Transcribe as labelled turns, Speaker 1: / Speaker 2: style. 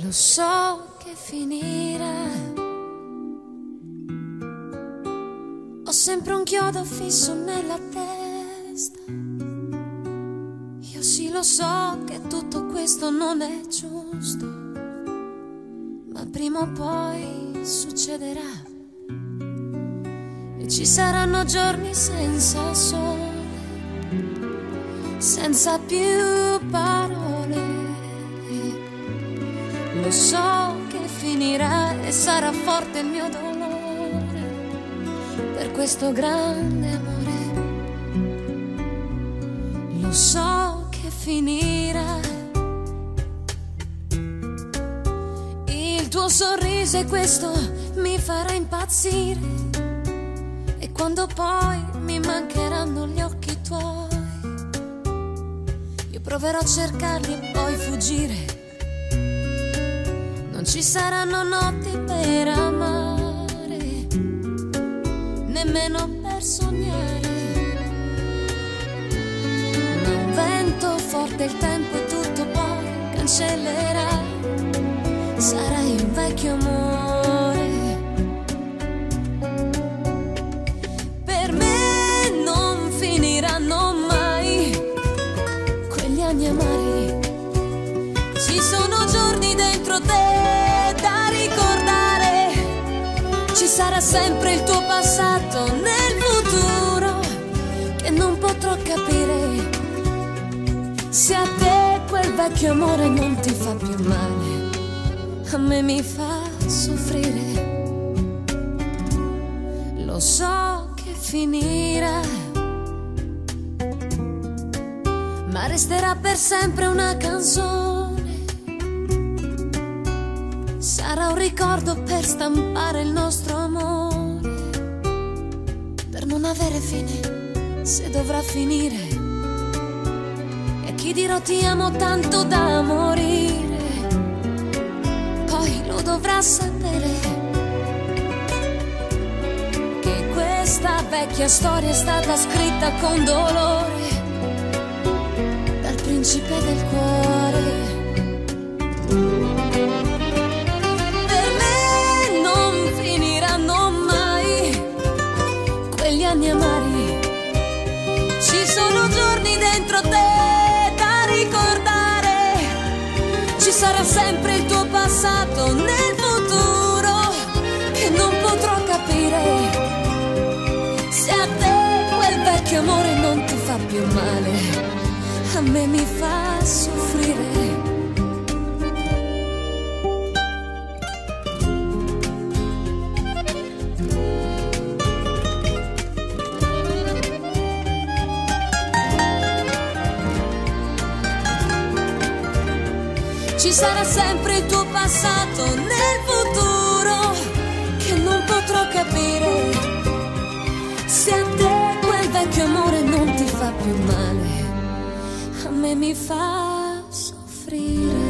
Speaker 1: Lo so che finirà. Ho sempre un chiodo fisso nella testa. Io sì lo so che tutto questo non è giusto, ma prima o poi succederà. E ci saranno giorni senza sole, senza più parole. Lo so che finirà e sarà forte il mio dolore per questo grande amore. Lo so che finirà. Il tuo sorriso e questo mi farà impazzire. E quando poi mi mancheranno gli occhi tuoi, io proverò a cercarli e poi fuggire. Non ci saranno notti per amare, nemmeno per sognare. Ma un vento forte il tempo e tutto poi cancellerà. Sarai un vecchio amore. Per me non finiranno mai quegli anni amari. Ci sono giorni dentro te da ricordare. Ci sarà sempre il tuo passato nel futuro che non potrò capire. Se a te quel vecchio amore non ti fa più male, a me mi fa soffrire. Lo so che finirà, ma resterà per sempre una canzone. Sarà un ricordo per stampare il nostro amore, per non avere fine se dovrà finire. E chi dirò ti amo tanto da morire, poi lo dovrà sapere che questa vecchia storia è stata scritta con dolore dal principe del cuore. Gli anni amari. Ci sono giorni dentro te da ricordare. Ci sarà sempre il tuo passato nel futuro che non potrò capire. Se a te quel vecchio amore non ti fa più male, a me mi fa soffrire. Ci sarà sempre il tuo passato nel futuro che non potrò capire. Se a te quel vecchio amore non ti fa più male, a me mi fa soffrire.